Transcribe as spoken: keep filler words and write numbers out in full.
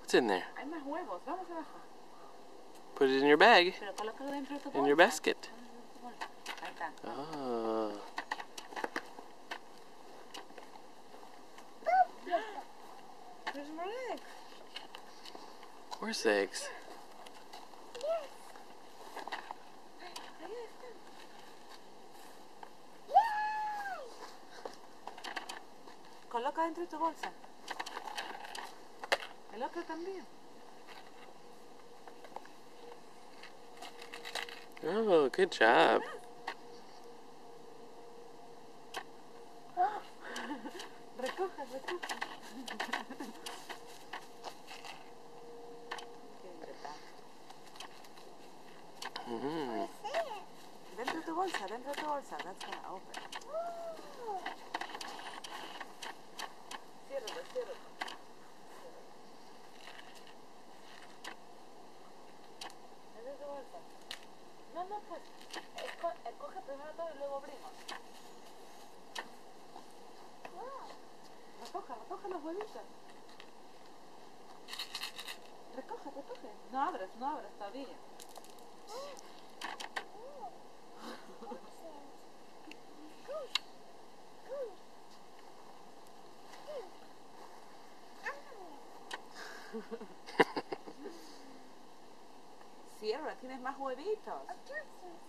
What's in there? Hay más huevos. Vamos abajo. Put it in your bag. Pero colócalo dentro de tu In your bolsa. basket. Ahí está. Oh. There's more eggs. Where's the eggs? Ahí están. Coloca dentro de tu bolsa. El otro también. Oh, good job. Recoja, recoja. Mm-hmm. Dentro de tu bolsa, dentro de tu bolsa. That's gonna open. Ciérralo, ciérralo. Dentro de tu bolsa. No, no, pues. Esco escoge primero todo y luego abrimos. Recoja, recoja los huevitos. Recoge, recoge. No abres, no abres todavía. Cierra, tienes más huevitos.